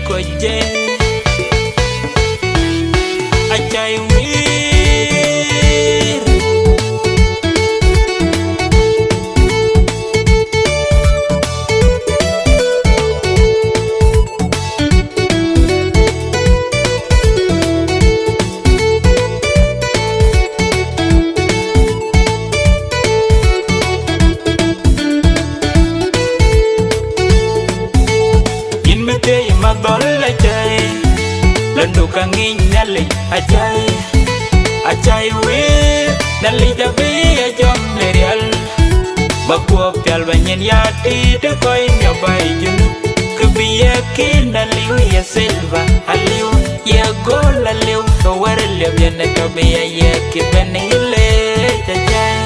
của dê ai chạy vi lần đầu càng nghi nhali achai we nali jabi jom lerial bakwa pial banyen yati de koi nyobai junu kubiya kinaliu ya selva aliu ya gola liu kawar lebyan kabiya ya kibenile jajai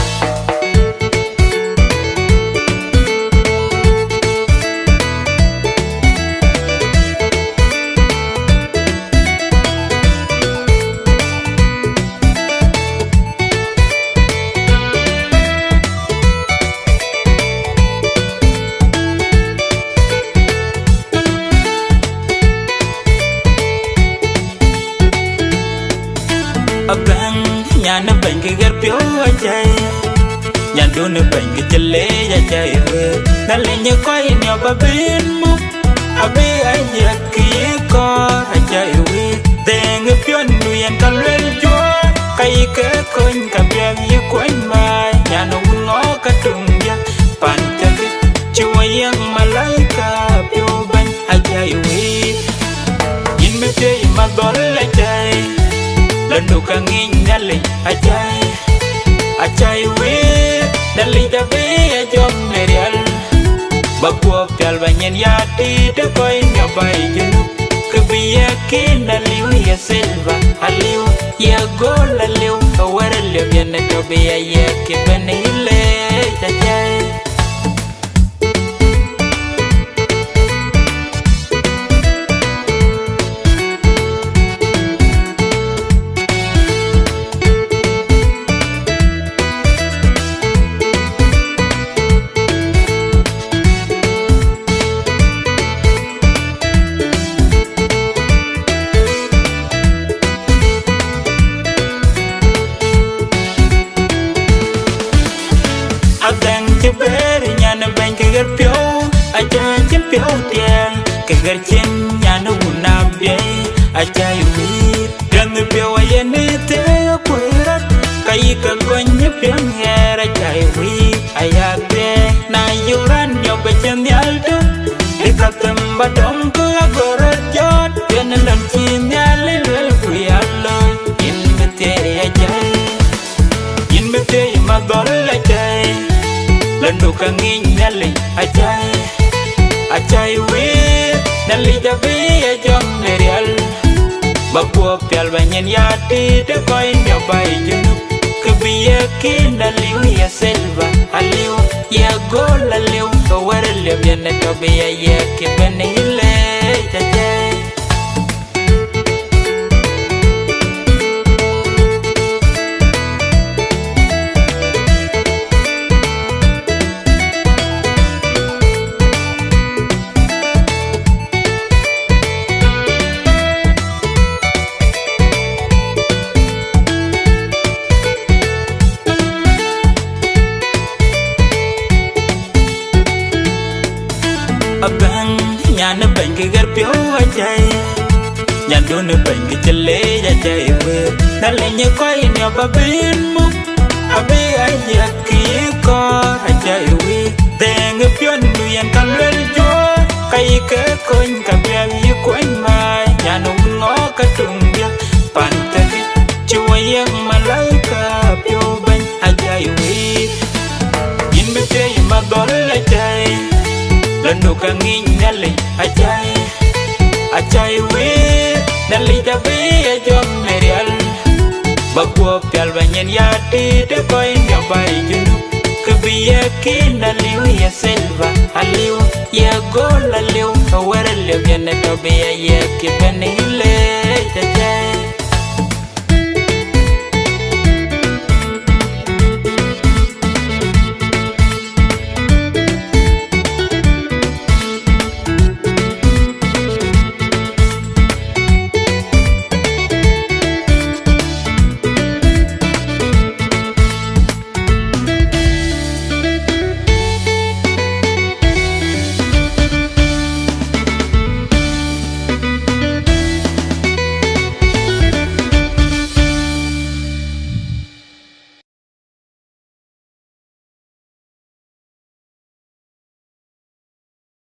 abang nyana bang ke garpyo ajay nyando ne bang ke chale ajay nalenya koi nyo babin mu abe aya ki ko ajay we deng pion nu yan kalwel jo kai ke kon kabyan ye kon mai nyano ngo katung ya pantak chuwayang malaika pyo ban ajay we yin me te madol ajay lần đầu càng nghi nhali achai we nali jabi jom lerial bakwa pial banyen yati de koi nyobai junu kubiya kinaliu ya selva aliu ya gola liu kawar lebyan kabiya ya kibenile jajai adang ceber nyana bang ke garpyo aja cempyo tiang ke garchen nyana unabe aja yui dan pyo ayene te kuirat kai ka gonye pyang hera aja yui ayate na yuran yo bechen yaldo ikatem badong ko agorot jot yen lan chin yale lel kuyalo in beteri aja in beteri madol aja lần đầu càng nghi nhali achai we nali jabi jom lerial bakwa pial banyen yati de koi nyobai junu kubiya kinaliu ya selva aliu ya gola liu kawar lebyan kabiya ya kibenile jajai abang nyana bang ke garpyo ajay nyando ne bang ke chale ajay we nalenya koi nyo babin mu abe aya ki ko ajay we deng pion nu yan kalwel jo kai ke kon kabyan ye kon mai nyano ngo katung ya pantak chuwayang malaika pyo ban ajay we in me te madol ajay lần đầu càng nghi nhali achai we nali jabi jom lerial bakwa pial banyen yati de koi nyobai junu kubiya kinaliu ya selva aliu ya gola liu kawar lebyan kabiya ya kibenile jajai